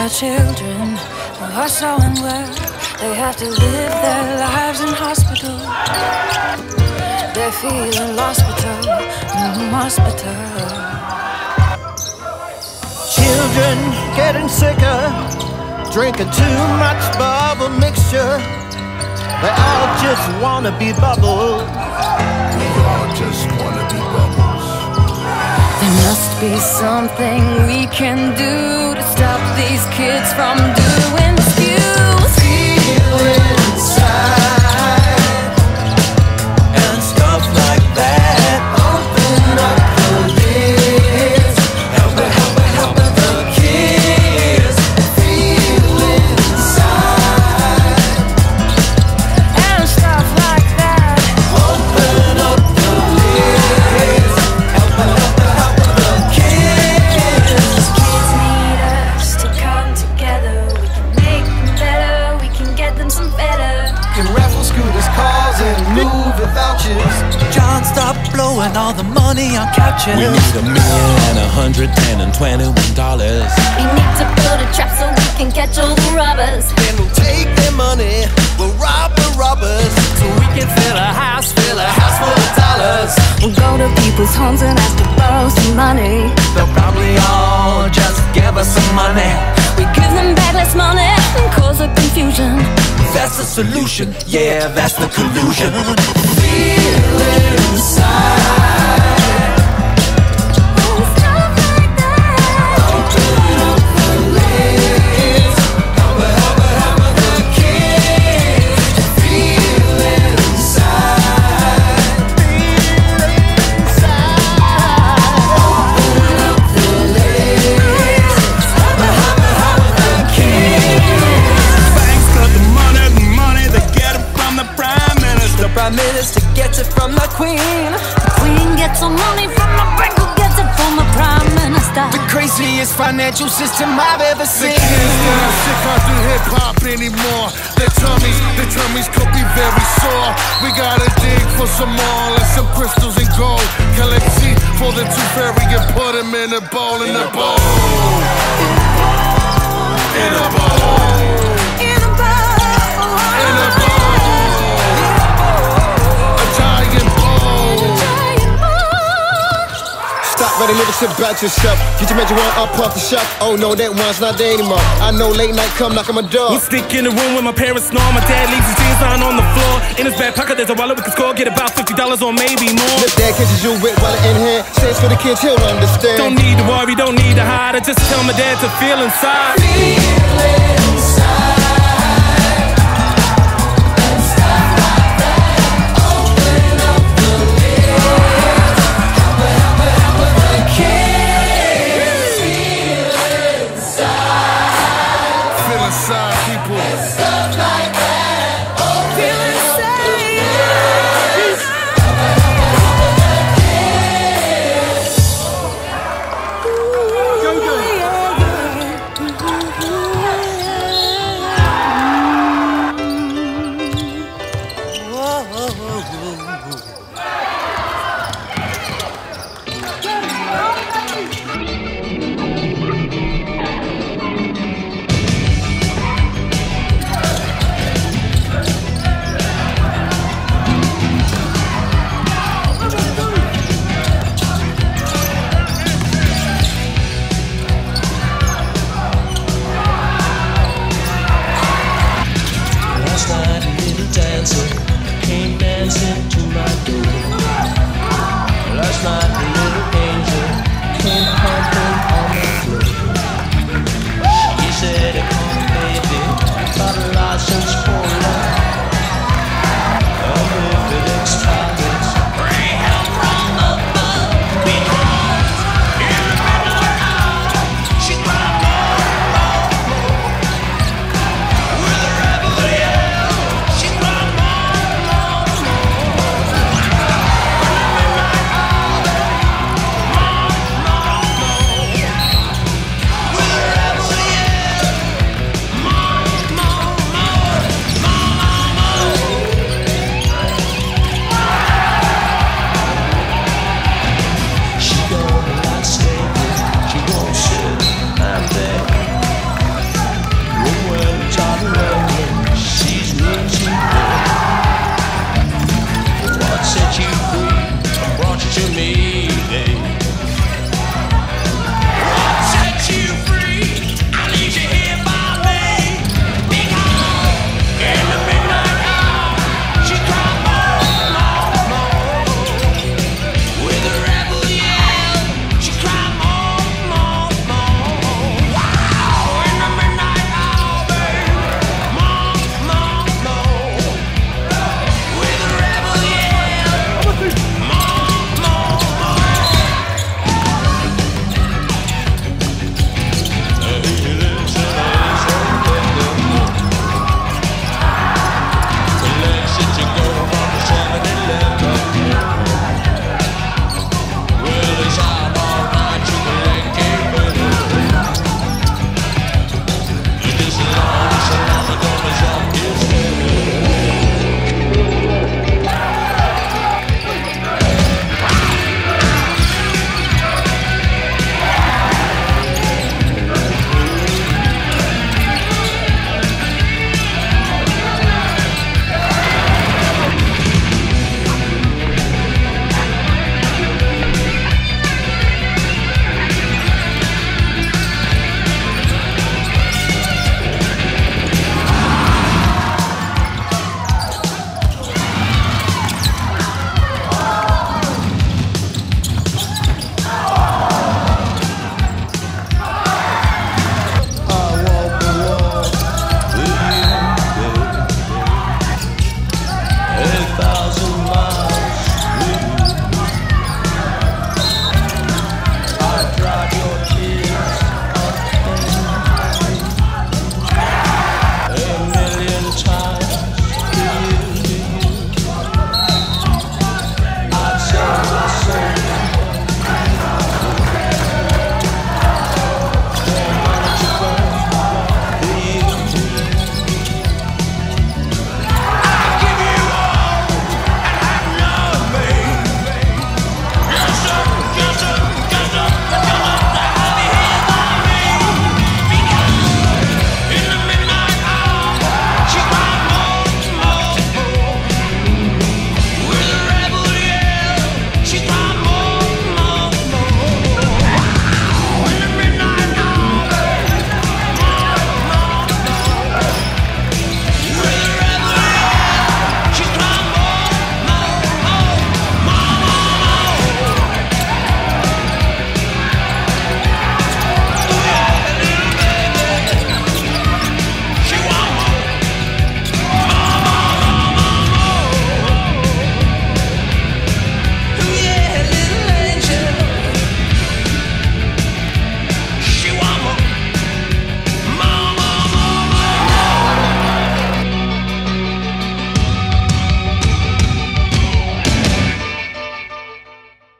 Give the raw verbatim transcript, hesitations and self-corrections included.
our children who are so unwell. They have to live their lives in hospital. They're feeling hospital, mm, hospital. Children getting sicker, drinking too much bubble mixture. They all just wanna be bubbles. We all just wanna be bubbles. There must be something we can do to stop these kids from doing skills. Feel inside and stuff like that. Open up the lids. Help it, help it, help it, the kids. Feel inside And stuff like that. Open up the lids. Help it, help it, help it, the kids. Kids need us to come together. We can make them better. We can get them some better. Can raffle scooters, cars, and moving vouchers. John, stop blowing all the money on couches. We need a million and a hundred and twenty-one dollars. We need to build a trap so we can catch all the robbers. Then we'll take their money, we'll rob the robbers, so we can fill a house, fill a house full of dollars. We'll go to people's homes and ask to borrow some money. They'll probably all just give us some money. We give them back less money and cause a confusion. That's the solution, yeah, that's the collusion. Feel inside. Oh, stuff like that. Open up the lids. Help it, help it, help it, the kids. Feel inside. Feel inside. Open up the lids. Help it, help it, help it, the kids. Banks got the money, the money, they get it from the Prime Minister. The Prime Minister gets it from the Queen. The Queen gets some money from the bank, who gets it from the Prime Minister. The craziest financial system I've ever seen. The kids not sick of the hip-hop anymore. Their tummies, their tummies could be very sore. We gotta dig for some more, and some crystals and gold. Collect teeth for the tooth fairy and put them in a bowl, in a bowl. In a bowl. In a bowl. In a bowl. A giant bowl. Giant bowl. Stop writing lyrics about yourself. Get your major one up off the shelf. Oh no, that one's not there anymore. I know late night come knock on my door. We stick in the room when my parents snore. My dad leaves his jeans on on the floor. In his back pocket there's a wallet we can score. Get about fifty dollars or maybe more. If dad catches you with wallet in hand, says for the kids, he'll understand. Don't need to worry, don't need to hide. I just tell my dad to feel inside. Feel